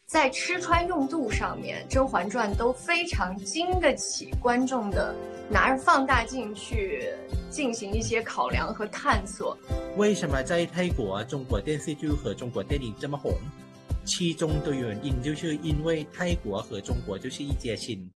在吃穿用度上面，《甄嬛传》都非常经得起观众的拿着放大镜去进行一些考量和探索。 为什么在泰国中国电视剧和中国电影这么红？其中的原因就是因为泰国和中国就是一家亲。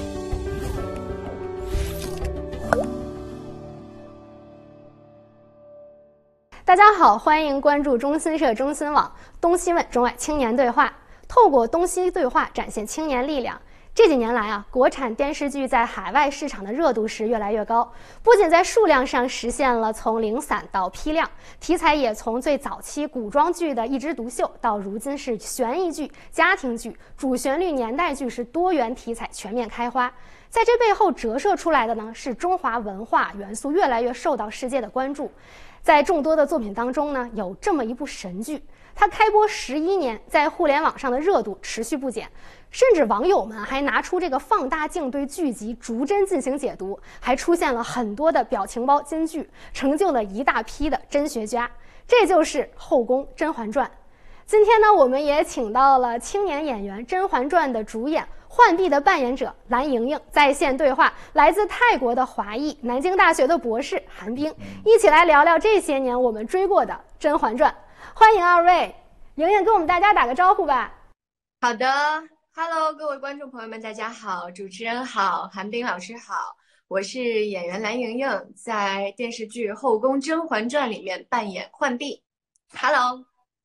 大家好，欢迎关注中新社、中新网、东西问中外青年对话，透过东西对话展现青年力量。这几年来国产电视剧在海外市场的热度是越来越高，不仅在数量上实现了从零散到批量，题材也从最早期古装剧的一枝独秀，到如今是悬疑剧、家庭剧、主旋律年代剧，是多元题材全面开花。在这背后折射出来的呢，是中华文化元素越来越受到世界的关注。在众多的作品当中呢，有这么一部神剧，它开播11年，在互联网上的热度持续不减，甚至网友们还拿出这个放大镜对剧集逐帧进行解读，还出现了很多的表情包金句，成就了一大批的真学家。这就是《后宫甄嬛传》。今天呢，我们也请到了青年演员《甄嬛传》的主演浣碧的扮演者蓝盈莹在线对话来自泰国的华裔、南京大学的博士韩冰，一起来聊聊这些年我们追过的《甄嬛传》。欢迎二位，莹莹跟我们大家打个招呼吧。 好的 ，Hello， 各位观众朋友们，大家好，主持人好，韩冰老师好，我是演员蓝盈莹，在电视剧《后宫甄嬛传》里面扮演浣碧。Hello。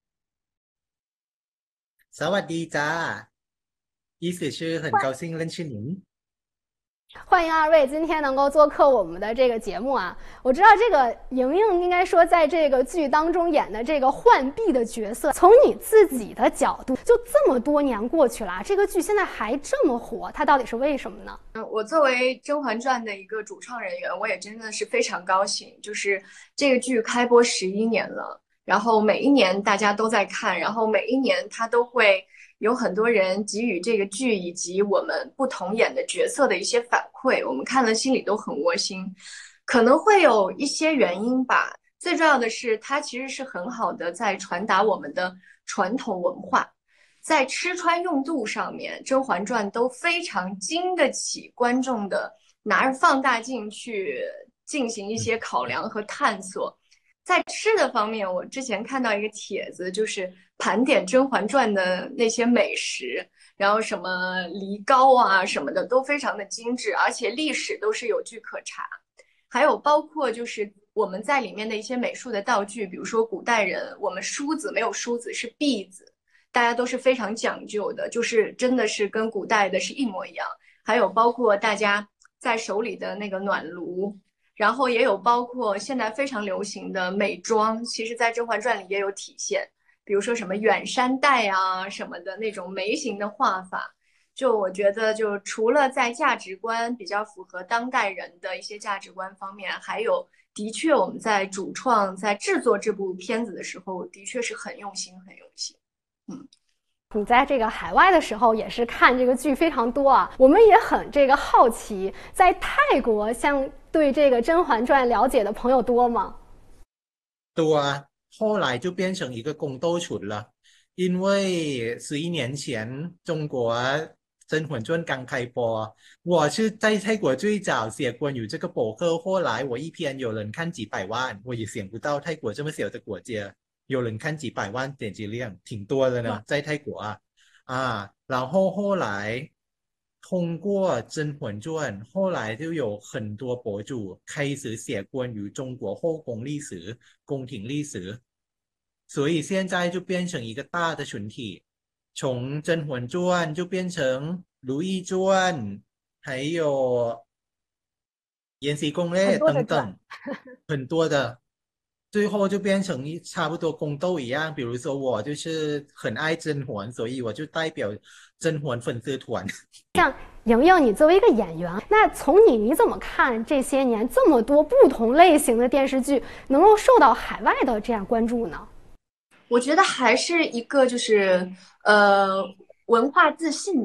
สวัสดีจ้า意思是很高兴认识您。 欢迎二位今天能够做客我们的这个节目啊！我知道这个莹莹应该说在这个剧当中演的这个浣碧的角色，从你自己的角度，就这么多年过去了，这个剧现在还这么火，它到底是为什么呢？ 我作为《甄嬛传》的一个主创人员，我也真的是非常高兴，就是这个剧开播11年了。然后每一年大家都在看，然后每一年它都会有很多人给予这个剧以及我们不同演的角色的一些反馈，我们看了心里都很窝心。可能会有一些原因吧，最重要的是它其实是很好的在传达我们的传统文化，在吃穿用度上面，《甄嬛传》都非常经得起观众的拿着放大镜去进行一些考量和探索。在吃的方面，我之前看到一个帖子，就是盘点《甄嬛传》的那些美食，然后什么梨膏啊什么的都非常的精致，而且历史都是有据可查。还有包括就是我们在里面的一些美术的道具，比如说古代人，我们梳子没有梳子是篦子，大家都是非常讲究的，就是真的是跟古代的是一模一样。还有包括大家在手里的那个暖炉。然后也有包括现在非常流行的美妆，其实在《甄嬛传》里也有体现，比如说什么远山黛啊什么的那种眉形的画法。就我觉得，就除了在价值观比较符合当代人的一些价值观方面，还有的确我们在主创在制作这部片子的时候，的确是很用心，很用心。 你在这个海外的时候也是看这个剧非常多啊，我们也很这个好奇，在泰国像对这个《甄嬛传》了解的朋友多吗？ 多啊，后来就变成一个宫斗群了，因为11年前中国《甄嬛传》刚开播，我是在泰国最早写关于这个博客，后来我一篇有人看几百万，我也想不到泰国这么小的国家有人看几百万点击量，挺多的呢，在泰国然后后来通过《甄嬛传》，后来就有很多博主开始写关于中国后宫历史、宫廷历史，所以现在就变成一个大的群体，从《甄嬛传》就变成《如懿传》，还有《延禧攻略》等等，很多的。最后就变成差不多宫斗一样，比如说我就是很爱甄嬛，所以我就代表甄嬛粉丝团。 像莹莹，你作为一个演员，那从你怎么看这些年这么多不同类型的电视剧能够受到海外的这样关注呢？ 我觉得还是一个就是文化自信吧。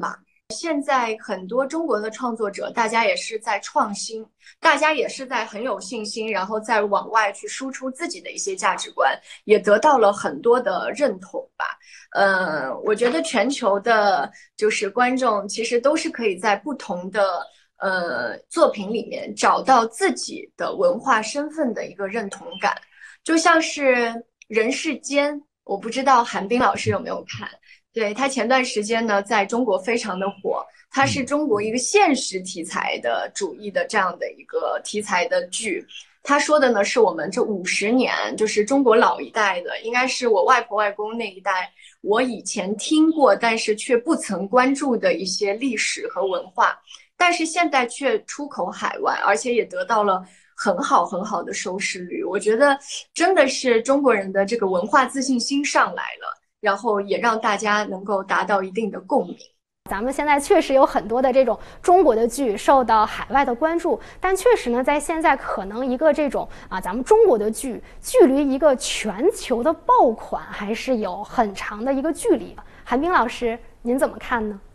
现在很多中国的创作者，大家也是在创新，大家也是在很有信心，然后再往外去输出自己的一些价值观，也得到了很多的认同吧。我觉得全球的就是观众其实都是可以在不同的作品里面找到自己的文化身份的一个认同感，就像是《人世间》，我不知道韩冰老师有没有看。对，他前段时间呢，在中国非常的火，它是中国一个现实题材的主义的这样的一个题材的剧。他说的呢，是我们这50年，就是中国老一代的，应该是我外婆外公那一代，我以前听过，但是却不曾关注的一些历史和文化，但是现在却出口海外，而且也得到了很好很好的收视率。我觉得真的是中国人的这个文化自信心上来了。然后也让大家能够达到一定的共鸣。 咱们现在确实有很多的这种中国的剧受到海外的关注，但确实呢，在现在可能一个这种咱们中国的剧距离一个全球的爆款还是有很长的一个距离。韩冰老师，您怎么看呢？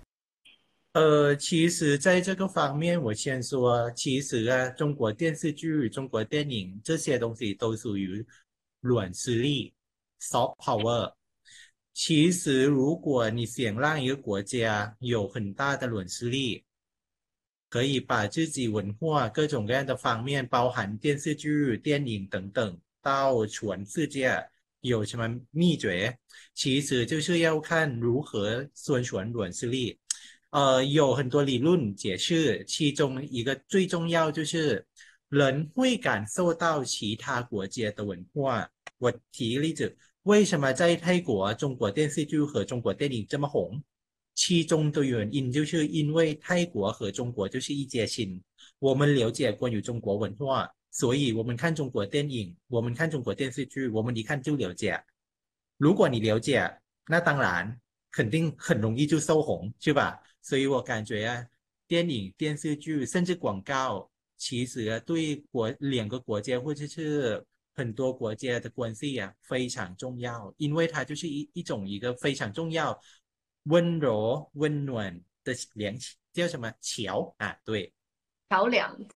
其实在这个方面，我先说，其实啊，中国电视剧、中国电影这些东西都属于软实力 （soft power）。其实，如果你想让一个国家有很大的软实力，可以把自己文化各种各样的方面，包含电视剧、电影等等，到全世界有什么秘诀？其实就是要看如何宣传软实力。有很多理论解释，其中一个最重要就是人会感受到其他国家的文化。我提一个例子，为什么在泰国中国电视剧和中国电影这么红？其中的原因就是因为泰国和中国就是一家亲，我们了解关于中国文化，所以我们看中国电影，我们看中国电视剧，我们一看就了解。如果你了解，那当然肯定很容易就受红，是吧？所以我感觉啊，电影、电视剧甚至广告，其实对两个国家或者是很多国家的关系啊非常重要，因为它就是一个非常重要、温柔温暖的叫什么桥啊？对， 桥梁。